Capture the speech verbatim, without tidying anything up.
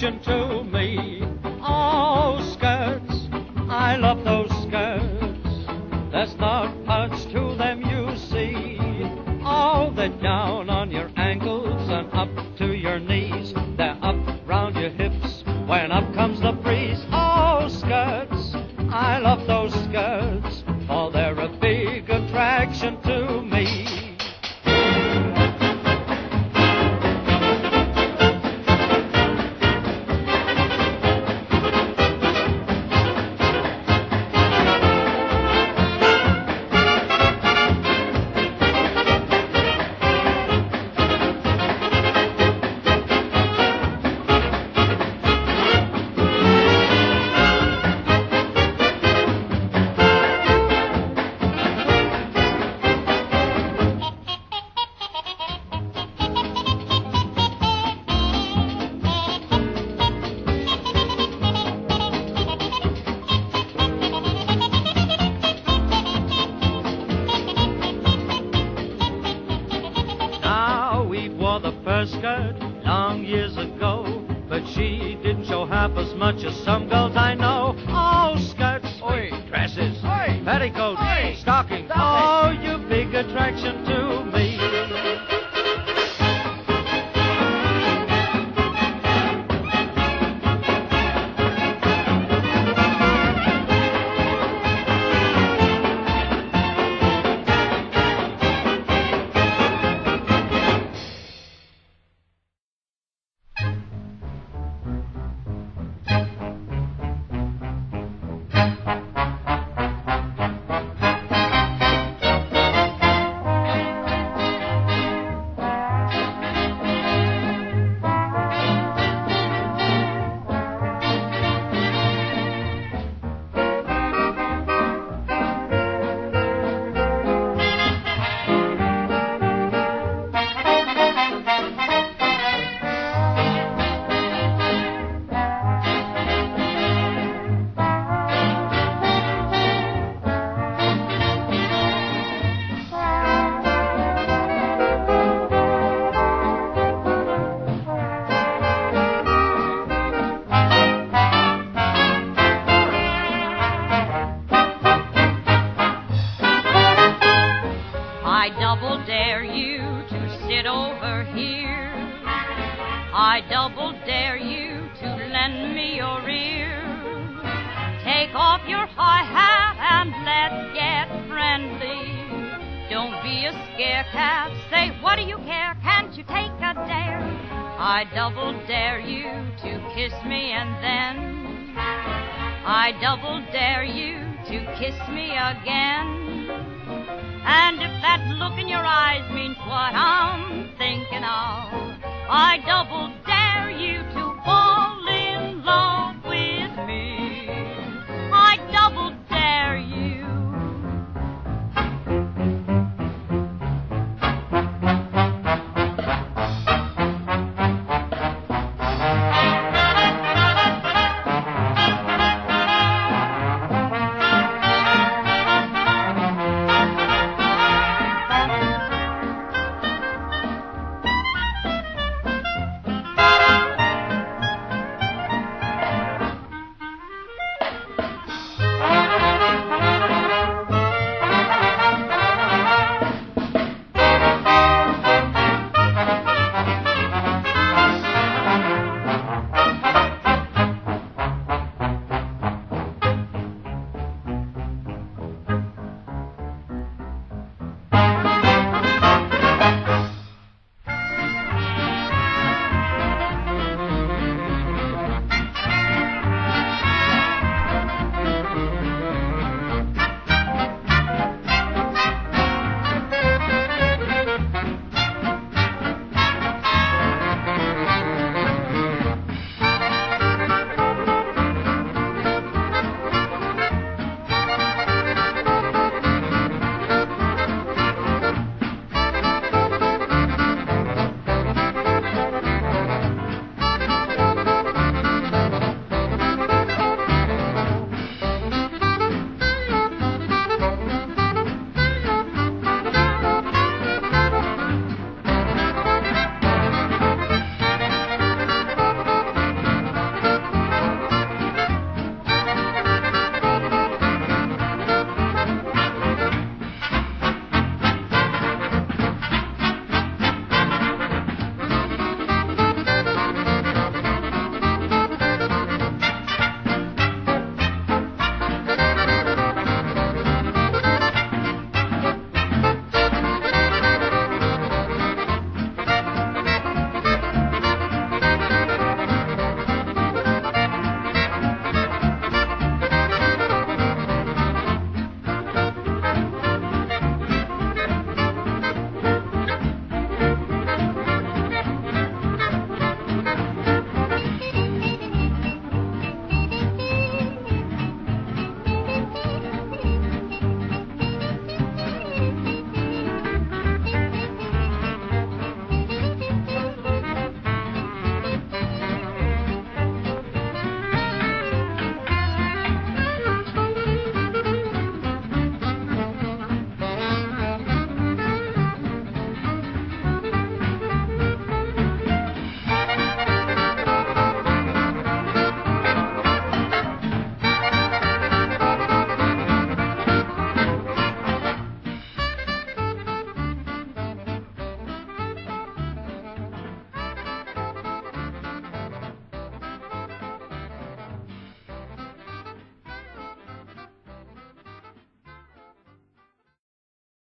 attraction to me. Oh, skirts, I love those skirts. There's not much to them, you see. Oh, they're down on your ankles and up to your knees. They're up round your hips when up comes the breeze. Oh, skirts, I love those skirts, for they're a big attraction to me. Skirt long years ago, but she didn't show half as much as some girls I know. Oh, skirts, Oi. dresses, Oi. petticoats, Oi. stockings. Stop Oh, you big attraction to me. I double dare you to sit over here. I double dare you to lend me your ear. Take off your high hat and let's get friendly. Don't be a scarecat. Say, what do you care? Can't you take a dare? I double dare you to kiss me and then I double dare you to kiss me again. And if that look in your eyes means what I'm thinking of, I double